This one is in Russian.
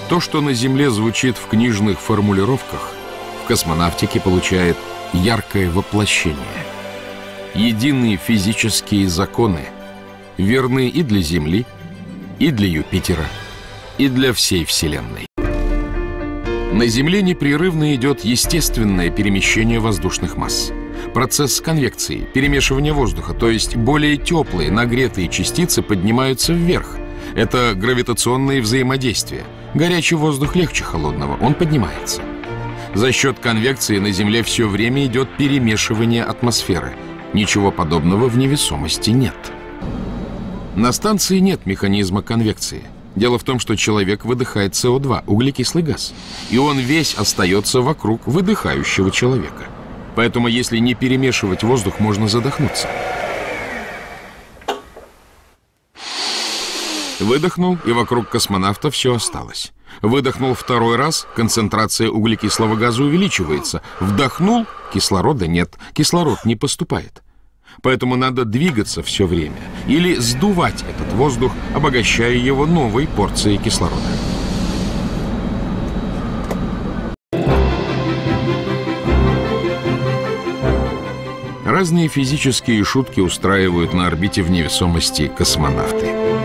То, что на Земле звучит в книжных формулировках, в космонавтике получает яркое воплощение. Единые физические законы верны и для Земли, и для Юпитера, и для всей Вселенной. На Земле непрерывно идет естественное перемещение воздушных масс. Процесс конвекции, перемешивание воздуха, то есть более теплые, нагретые частицы поднимаются вверх. Это гравитационные взаимодействия. Горячий воздух легче холодного, он поднимается. За счет конвекции на Земле все время идет перемешивание атмосферы. Ничего подобного в невесомости нет. На станции нет механизма конвекции. Дело в том, что человек выдыхает СО2, углекислый газ, и он весь остается вокруг выдыхающего человека. Поэтому, если не перемешивать воздух, можно задохнуться. Выдохнул, и вокруг космонавта все осталось. Выдохнул второй раз, концентрация углекислого газа увеличивается. Вдохнул, кислорода нет, кислород не поступает. Поэтому надо двигаться все время или сдувать этот воздух, обогащая его новой порцией кислорода. Разные физические шутки устраивают на орбите в невесомости космонавты.